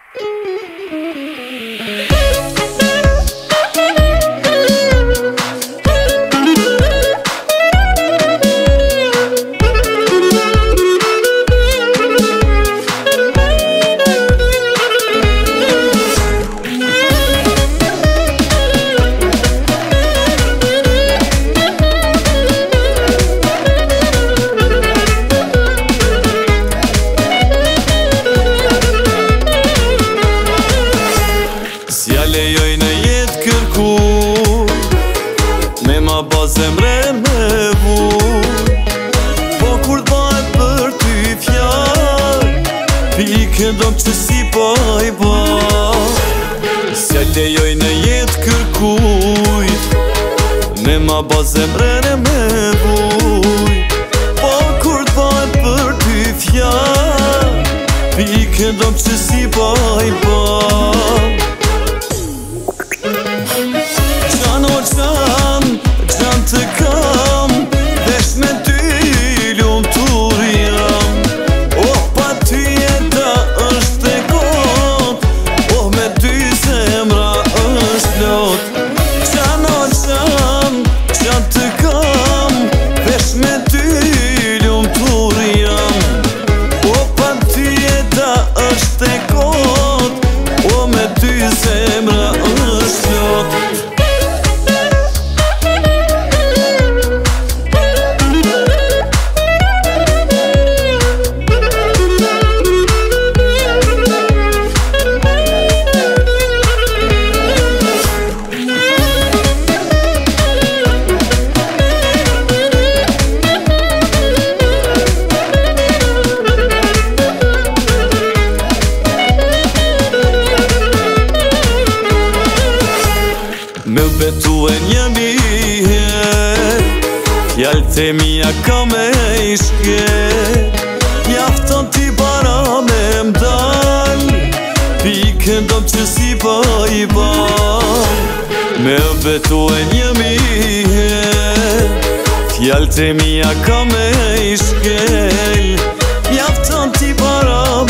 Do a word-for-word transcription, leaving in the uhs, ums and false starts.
Ba zemre me vu Po kur t'bajt për ty fjall Pike dom që si pa i ba S'ja lejoj në jetë kërkujt Me ma ba zemre me vuj Po kur t'bajt për ty fjall Pike dom që si pa i ba Qan o qan të kam, vesh me ty lumë tur jam Oh, pa ty jeta është e kot Oh, me ty zemra është plot Qan o qan, qan të kam Vesh me ty lumë tur jam Oh, pa ty jeta është e kot Oh, me ty zemra është plot Me betu e një miher Fjallë të mija ka me ishke Mjafton ti para me mdal Pike ndom që si pa i bal Me betu e një miher Fjallë të mija ka me ishke Mjafton ti para